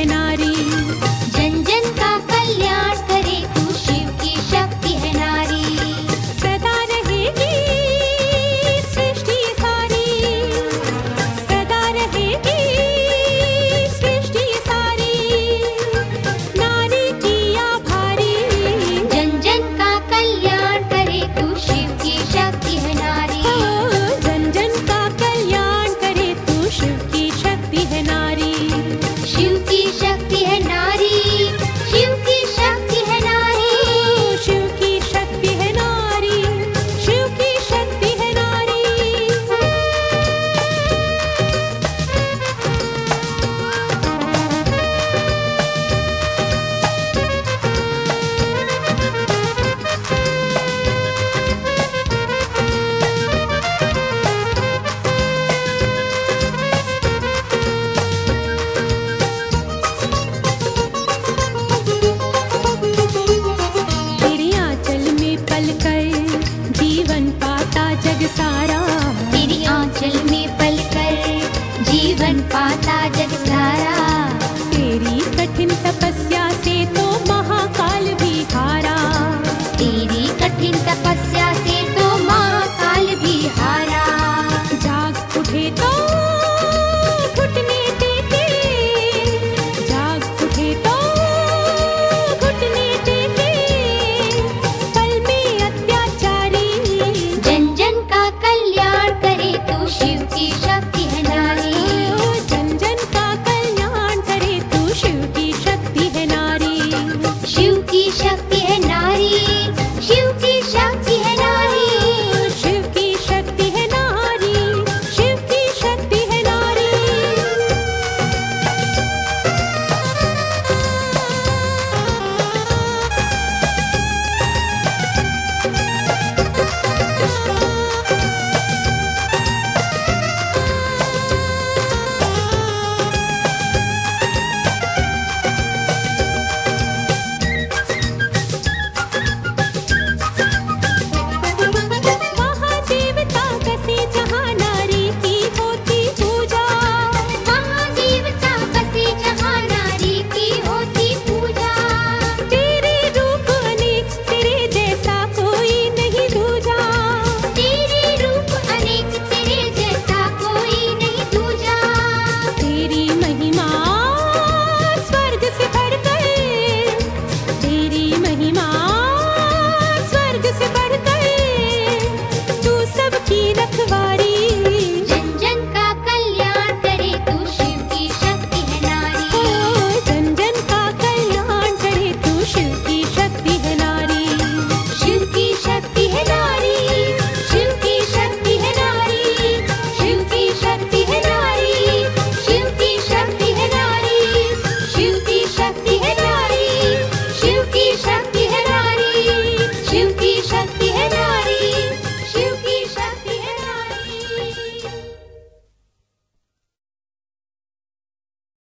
है नारी। जन जन का कल्याण करे तू शिव की शक्ति है नारी। सदा रहेगी सृष्टि सारी, सदा रहेगी सृष्टि सारी, नारी की आभारी। जन जन का कल्याण करे तू शिव की शक्ति है नारी। जन जन का कल्याण करे तू शिव की शक्ति है नारी। शिव की शक्ति है नारी, शिव की शक्ति है नारी। शिव की शक्ति है नारी, शिव की शक्ति है नारी। तेरी आंचल में पलकर जीवन पाता जग सारा। तेरी आंचल में पलकर जीवन पाता जग सारा। तेरी कठिन तपस्या से तो महाकाल भी हारा। तेरी कठिन तपस्या